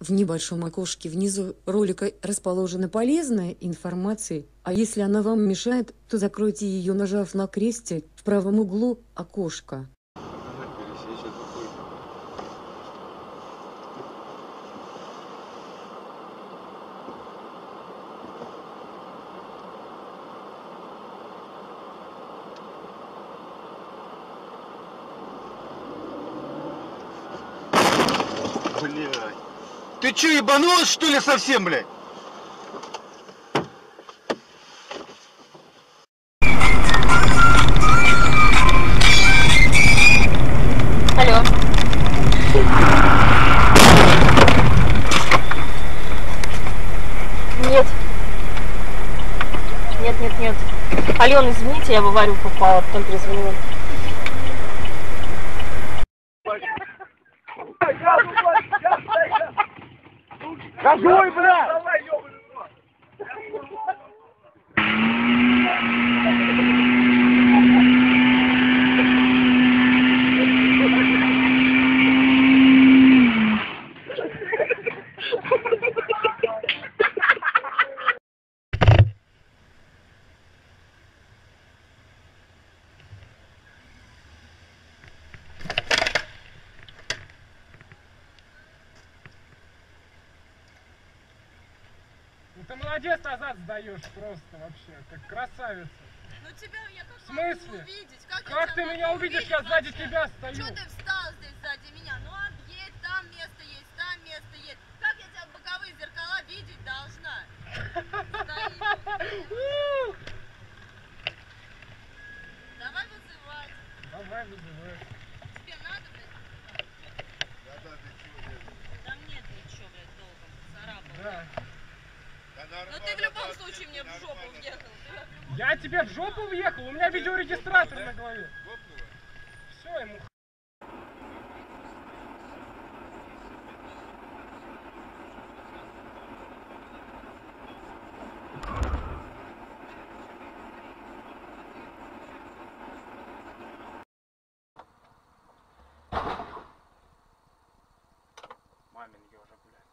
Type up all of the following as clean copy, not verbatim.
В небольшом окошке внизу ролика расположена полезная информация, а если она вам мешает, то закройте ее, нажав на крестик в правом углу окошка. Блядь. Ты чё, ебанулась, что ли, совсем, блядь? Алло. Нет. Нет. Алена, извините, я в аварию попала, потом перезвонила. Какой, блядь? Ну ты молодец, назад сдаешь просто вообще, как красавица. Ну тебя я как В смысле? могу увидеть? Как ты меня увидишь, я сзади тебя стою? Чё ты встал здесь сзади меня? Ну объедь, там место есть, там место есть. Как я тебя в боковые зеркала видеть должна? Стоишь. Давай вызывать. Давай вызывай. Тебе надо, блядь? Там нет ничего, блядь, толком. Царапал. Да. Но ты в любом случае мне в жопу въехал. Я тебе в жопу въехал? У меня видеорегистратор на голове. Все, ему мамин ежа, блядь.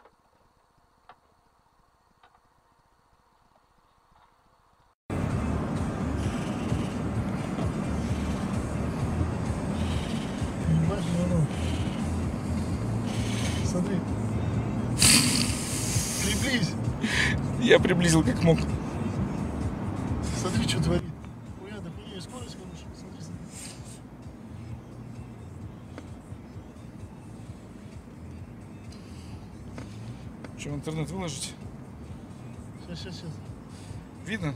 Смотри. Приблизь. Я приблизил как мог. Смотри, что творит. Хуя, да хуя, и скорость хорошая. Смотри, смотри. Что, в интернет выложить? Сейчас. Видно?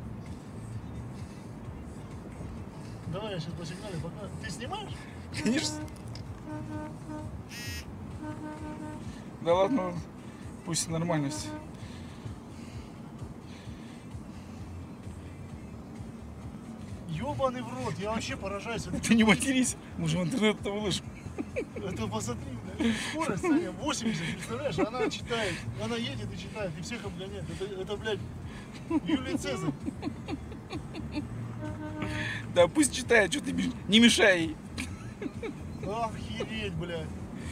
Давай я сейчас посигналю, пока. Ты снимаешь? Конечно. Да ладно, пусть нормальность. Ёбаный в рот, я вообще поражаюсь. Ты не матерись, мы же в интернет-то выложим. Это посмотри, блядь. Скорость, Саня, 80, представляешь? Она читает, она едет и читает, и всех обгоняет. Это блядь, Юлий Цезарь. Да пусть читает, что ты не мешай ей. Охереть, блядь.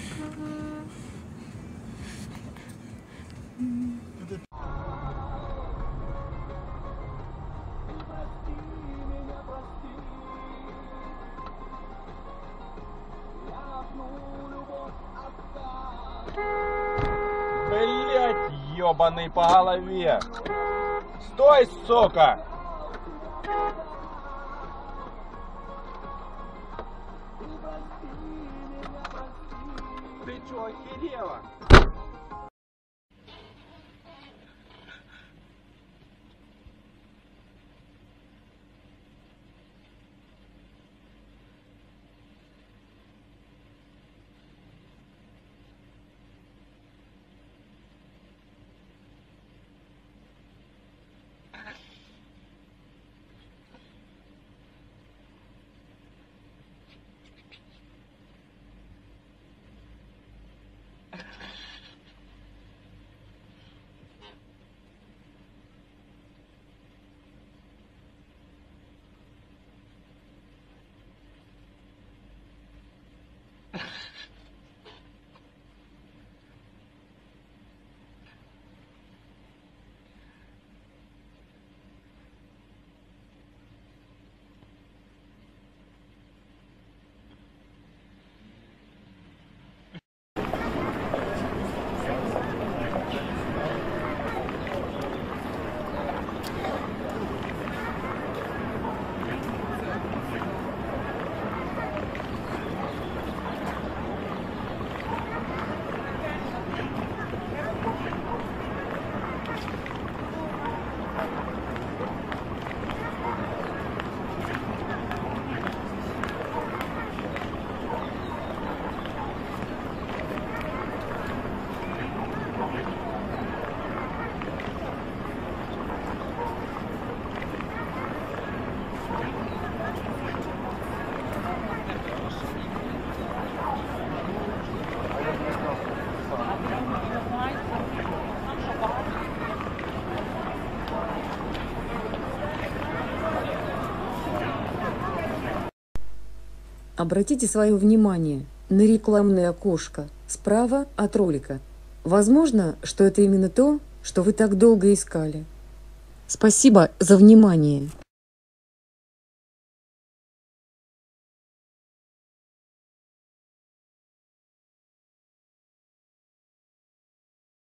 Это... Блять, ебаный по голове. Стой, сука! Ты чё, охерела? Обратите свое внимание на рекламное окошко справа от ролика. Возможно, что это именно то, что вы так долго искали. Спасибо за внимание.